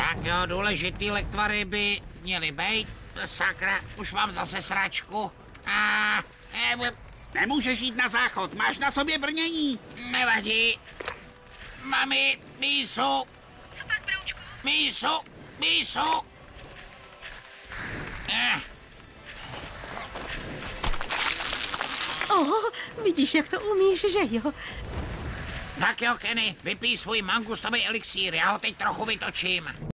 Tak jo, důležitý lektvary by měly být. Sakra, už mám zase sračku. Nemůžeš jít na záchod, máš na sobě brnění. Nevadí. Mami, Mísu. Mísu. Vidíš, jak to umíš, že jo? Tak jo, Kenny, vypij svůj mangustový elixír, já ho teď trochu vytočím.